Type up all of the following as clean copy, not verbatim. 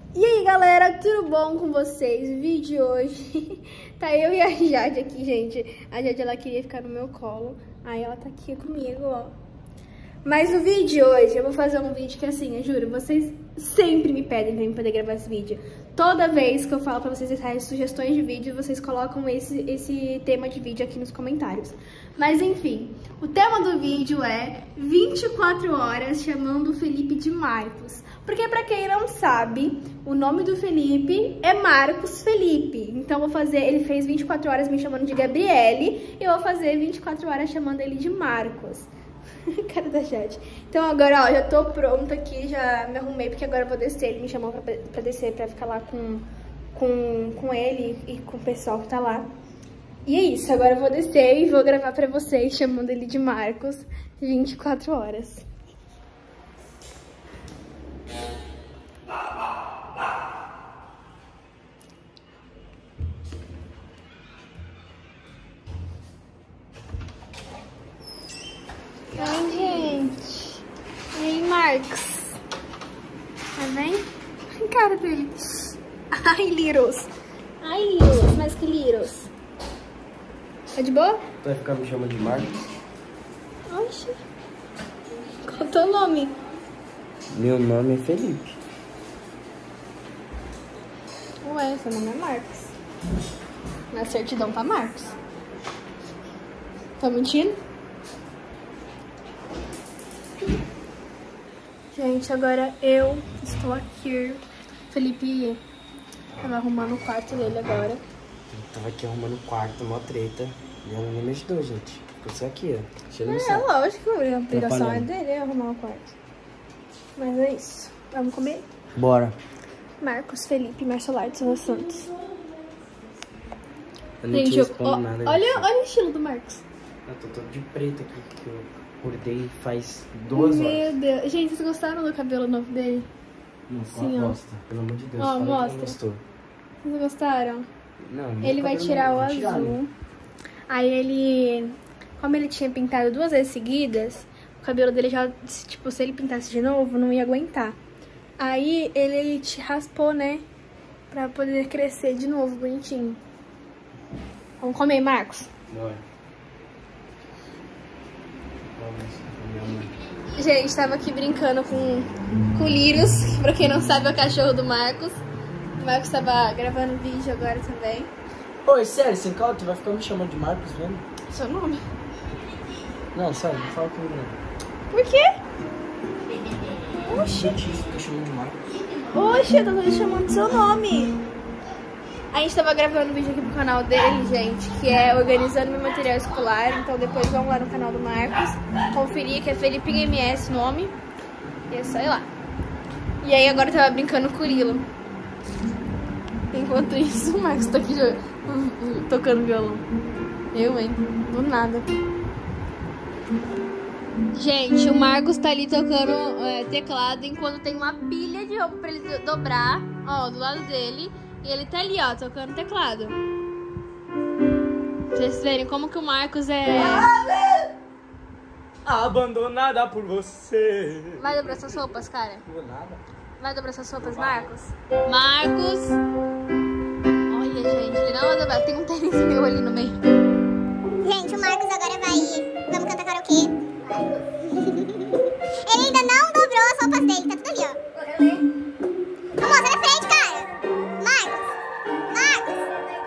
E aí galera, tudo bom com vocês? O vídeo de hoje tá eu e a Jade aqui, gente. A Jade, ela queria ficar no meu colo, aí ela tá aqui comigo, ó. Mas no vídeo de hoje eu vou fazer um vídeo que, assim, eu juro, vocês sempre me pedem pra eu poder gravar esse vídeo. Toda vez que eu falo pra vocês deixarem sugestões de vídeo, vocês colocam esse tema de vídeo aqui nos comentários. Mas enfim, o tema do vídeo é 24 horas chamando o Felipe de Marcos. Porque pra quem não sabe, o nome do Felipe é Marcos Felipe. Então eu vou fazer, ele fez 24 horas me chamando de Gabriele, e eu vou fazer 24 horas chamando ele de Marcos. Cara da Jade. Então agora, ó, já tô pronta aqui, já me arrumei, porque agora eu vou descer. Ele me chamou pra descer, pra ficar lá com ele e com o pessoal que tá lá. E é isso, agora eu vou descer e vou gravar pra vocês, chamando ele de Marcos, 24 horas. Oi, gente. E aí, Marcos? Tá bem? Cara dele. Ai, Liros. Ai, Liros. Mais que Liros. Tá de boa? Tu vai ficar me chamando de Marcos? Oxi. Qual é o teu nome? Meu nome é Felipe. Ué, seu nome é Marcos. Na certidão tá Marcos. Tá mentindo? Gente, agora eu estou aqui. O Felipe tava arrumando o quarto dele agora. Eu tava aqui arrumando o quarto, mó treta. E ela nem me ajudou, gente. Ficou só aqui, ó. Cheio no saco. Lógico, a obrigação é dele arrumar o quarto. Mas é isso. Vamos comer? Bora. Marcos Felipe Marcelar de Silva Santos. Eu não te respondo nada. Olha o estilo do Marcos. Eu tô todo de preto aqui, que eu acordei faz 2 horas. Meu Deus. Gente, vocês gostaram do cabelo novo dele? Não, sim, ó. gosta. Pelo amor de Deus, Ó, fala mostra. que não gostou. Vocês gostaram? Não, Ele vai tirar o azul. Aí ele... Como ele tinha pintado 2 vezes seguidas, o cabelo dele já... Tipo, se ele pintasse de novo, não ia aguentar. Aí ele te raspou, né? Pra poder crescer de novo, bonitinho. Vamos comer, Marcos? Bora. Gente, tava aqui brincando com o Liros, que pra quem não sabe é o cachorro do Marcos. O Marcos tava gravando vídeo agora também. Oi, sério, sem calma, tu vai ficar me chamando de Marcos mesmo? Seu nome? Não, sério, não fala comigo não. Por quê? Oxi. Gente, isso, fica chamando de Marcos. Oxi, eu tô chamando seu nome. A gente tava gravando um vídeo aqui pro canal dele, gente, que é Organizando Meu Material Escolar. Então depois vamos lá no canal do Marcos, conferir, que é Felipe MS o nome. E é só ir lá. E aí agora eu tava brincando com o Lilo. Enquanto isso, o Marcos tá aqui tocando violão. Eu, hein? Do nada. Gente, o Marcos tá ali tocando teclado enquanto tem uma pilha de roupa pra ele dobrar, ó, do lado dele. E ele tá ali, ó, tocando teclado. Pra vocês verem como que o Marcos é... Abandonada por você. Vai dobrar suas roupas, cara? Não nada. Vai dobrar suas roupas, Marcos? Marcos! Olha, gente, ele não vai dobrar. Tem um tênis meu ali no meio. Gente, o Marcos agora vai... Vamos cantar karaokê. Ele ainda não dobrou as roupas dele, tá tudo ali, ó. Vamos, sai da frente, cara. Marcos. Marcos.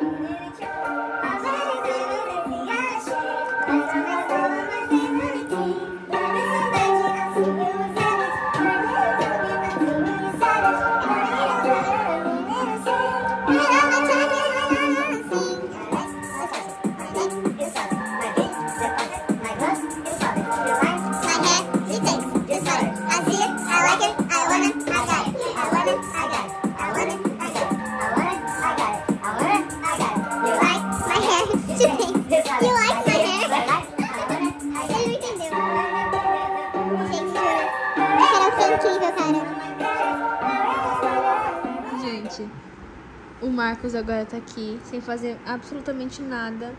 Gente, o Marcos agora tá aqui, sem fazer absolutamente nada.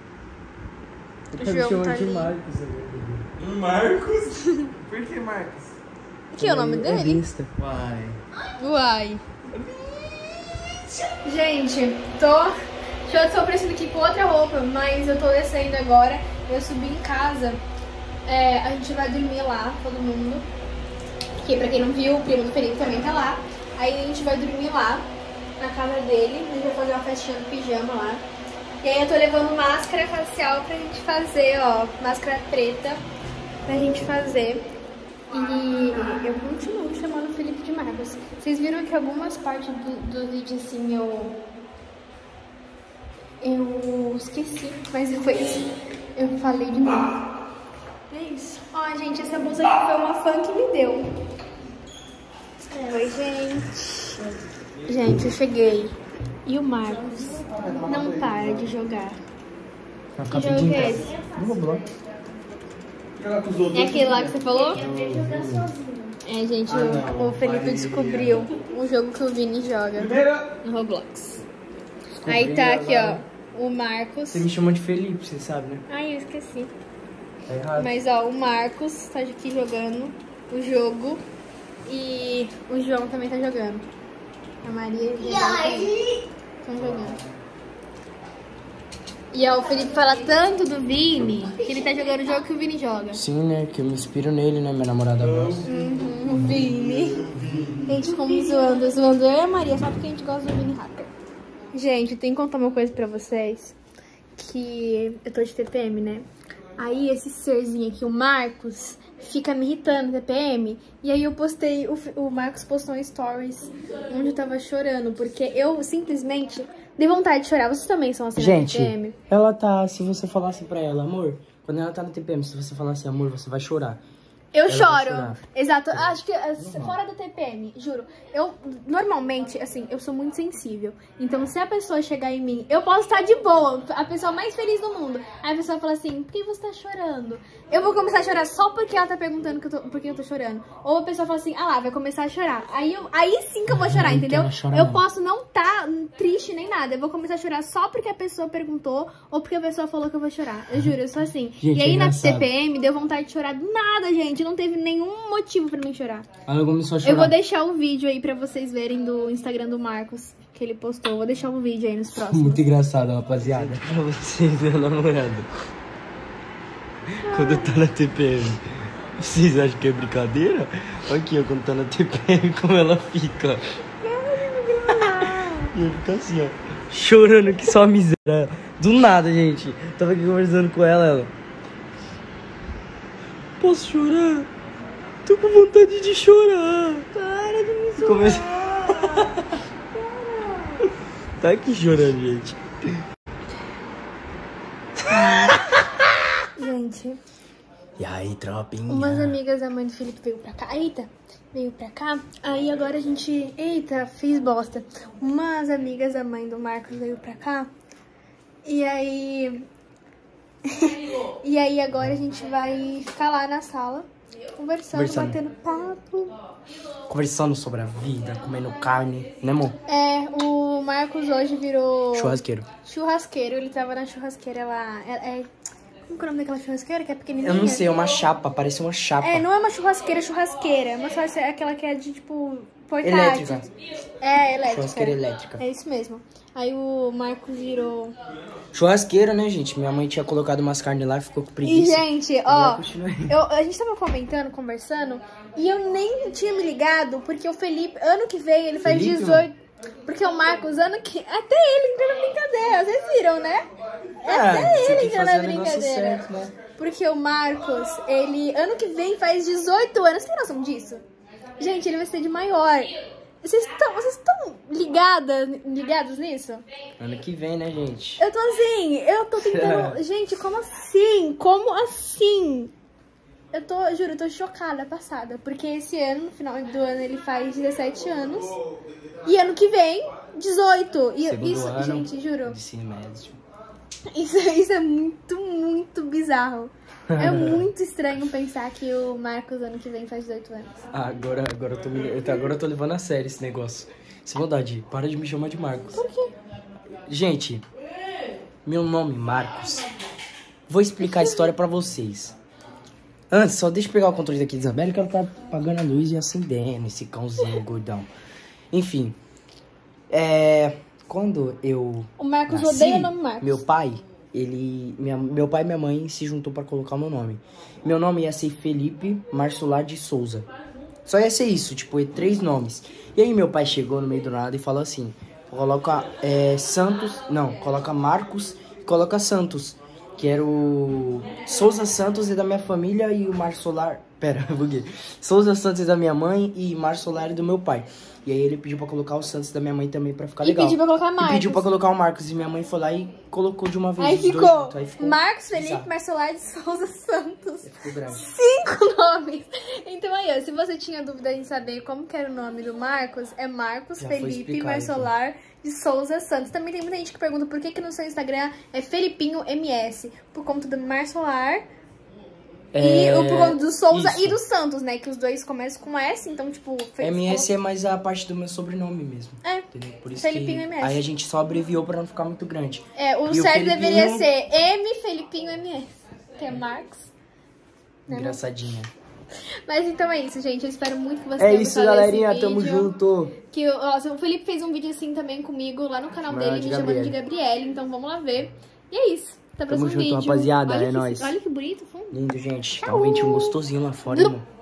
O João tá ali. Marcos? Por que Marcos? Que é o nome dele? Uai. Uai. Gente, eu tô aparecendo aqui com outra roupa, mas eu tô descendo agora. Eu subi em casa. A gente vai dormir lá, todo mundo. Que pra quem não viu, o primo do Felipe também tá lá. Aí a gente vai dormir lá, na casa dele. A gente vai fazer uma festinha do pijama lá. E aí eu tô levando máscara facial pra gente fazer, ó. Máscara preta pra gente fazer. E eu continuo chamando o Felipe de Marcos. Vocês viram que algumas partes do vídeo, assim, eu esqueci. Mas depois eu falei de novo. É isso. Ó, gente, essa blusa aqui foi uma fã que me deu. Oi, gente. Gente, eu cheguei. E o Marcos não para de jogar. Que jogo é esse? É aquele lá que você falou? É, gente, o Felipe descobriu um jogo que o Vini joga no Roblox. Aí tá aqui, ó, o Marcos. Você me chamou de Felipe, você sabe, né? Ai, eu esqueci. Tá errado. Mas, ó, o Marcos tá aqui jogando o jogo e o João também tá jogando. A Maria e a estão jogando. E ó, o Felipe fala tanto do Vini que ele tá jogando o jogo que o Vini joga. Sim, né? Que eu me inspiro nele, né? Minha namorada gosta. O Vini. A gente ficou zoando eu e a Maria só porque a gente gosta do Vini Hacker. Gente, eu tenho que contar uma coisa pra vocês. Que eu tô de TPM, né? Aí esse serzinho aqui, o Marcos, fica me irritando, TPM. E aí eu postei, o Marcos postou um stories onde eu tava chorando. Porque eu simplesmente dei vontade de chorar. Vocês também são assim na TPM? Ela tá, se você falasse pra ela, amor, quando ela tá na TPM, se você falar assim, amor, você vai chorar. Eu choro. Exato. Acho que fora da TPM, juro. Eu, normalmente, assim, eu sou muito sensível. Então, se a pessoa chegar em mim, eu posso estar de boa, a pessoa mais feliz do mundo. Aí a pessoa fala assim, por que você tá chorando? Eu vou começar a chorar só porque ela tá perguntando por que eu tô chorando. Ou a pessoa fala assim, ah lá, vai começar a chorar. Aí sim que eu vou chorar, entendeu? Eu posso não tá triste nem nada. Eu vou começar a chorar só porque a pessoa perguntou ou porque a pessoa falou que eu vou chorar. Eu juro, eu sou assim. Gente, e aí na TPM deu vontade de chorar do nada, gente. Não teve nenhum motivo pra mim chorar. Ela começou a chorar. Eu vou deixar o vídeo aí pra vocês verem do Instagram do Marcos, que ele postou. Vou deixar um vídeo aí nos próximos. Muito engraçado, rapaziada. Pra vocês, meu namorado. Quando tá na TPM, vocês acham que é brincadeira? Olha aqui, ó, quando tá na TPM, como ela fica. E eu fico assim, ó, chorando que só miséria. Do nada, gente. Tava aqui conversando com ela. Posso chorar? Tô com vontade de chorar. Para de me zoar. Tá aqui chorando, gente. Gente, E aí, tropinha? umas amigas da mãe do Felipe veio pra cá. Eita, veio pra cá. Aí agora a gente... Eita, fiz bosta. Umas amigas da mãe do Marcos veio pra cá. E aí... E aí agora a gente vai ficar lá na sala, conversando, batendo papo. Conversando sobre a vida, comendo carne, né, amor? É, o Marcos hoje virou... Churrasqueiro. Ele tava na churrasqueira lá. Como que é o nome daquela churrasqueira que é pequenininha? Eu não sei, é uma chapa, parece uma chapa. É, não é uma churrasqueira. É uma churrasqueira, aquela que é de, tipo, portátil. Elétrica. É, elétrica. Churrasqueira elétrica. É isso mesmo. Aí o Marcos virou... Churrasqueira, né, gente? Minha mãe tinha colocado umas carnes lá e ficou com E, preguiça. gente, ó, a gente tava conversando, e eu nem tinha me ligado, porque o Felipe, ano que vem, ele faz 18... Porque o Marcos, até ele entrou na brincadeira, vocês viram, né? Até ele entrou na brincadeira. Certo, né? Porque o Marcos, ele, ano que vem, faz 18 anos. Você tem noção disso? Gente, ele vai ser de maior. Vocês estão ligados nisso? Ano que vem, né, gente? Eu tô tentando... Gente, como assim? Como assim? Juro, eu tô chocada, passada. Porque esse ano, no final do ano, ele faz 17 anos. E ano que vem, 18. E isso, ano, gente, juro. Ensino médio. Isso é muito, muito bizarro. É muito estranho pensar que o Marcos, ano que vem, faz 18 anos. Agora eu tô levando a sério esse negócio. Sem maldade, para de me chamar de Marcos. Por quê? Gente, meu nome é Marcos. Vou explicar a história pra vocês. Antes, só deixa eu pegar o controle daqui da Isabela, que ela tá apagando a luz e acendendo esse cãozinho gordão. Enfim, Quando eu O Marcos nasci, odeia o nome Marcos. meu pai e minha mãe se juntou pra colocar o meu nome. Meu nome ia ser Felipe Marsolar de Souza. Só ia ser isso, tipo, 3 nomes. E aí meu pai chegou no meio do nada e falou assim, coloca coloca Marcos e coloca Santos, que era o Souza Santos é da minha família e o Marsolar... Pera, buguei. Souza Santos é da minha mãe e Marsolar é do meu pai. E aí ele pediu pra colocar o Santos da minha mãe também pra ficar legal. E pediu pra colocar Marcos. E pediu pra colocar o Marcos. E minha mãe foi lá e colocou de uma vez Aí os dois ficou juntos. Aí ficou Marcos, Felipe, bizarro. Marcelar de Souza Santos. Aí ficou grande. 5 nomes. Então aí, ó, se você tinha dúvida em saber como que era o nome do Marcos, é Marcos Já foi Felipe explicado, Marcelar de Souza Santos. Também tem muita gente que pergunta por que no seu Instagram é Felipinho MS. Por conta do Marcelar e por conta do Souza isso. e do Santos, né? Que os dois começam com S, então, tipo... MS é mais a parte do meu sobrenome mesmo. É, Entendeu? Por isso Felipinho que MS. aí a gente só abreviou pra não ficar muito grande. o E o certo Felipinho- deveria ser M Felipinho MS. Que é Marcos. Né, Engraçadinha. Mas então é isso, gente. Eu espero muito que vocês É tenham isso, gostado galerinha. desse Tamo vídeo. junto. Que, ó, o Felipe fez um vídeo assim também comigo lá no canal dele, me chamando de Gabriele. Então vamos lá ver. E é isso. Até o próximo junto, vídeo. rapaziada. Olha É nóis. Olha que bonito o fundo. Lindo, gente. Tá um ventinho gostosinho lá fora, irmão.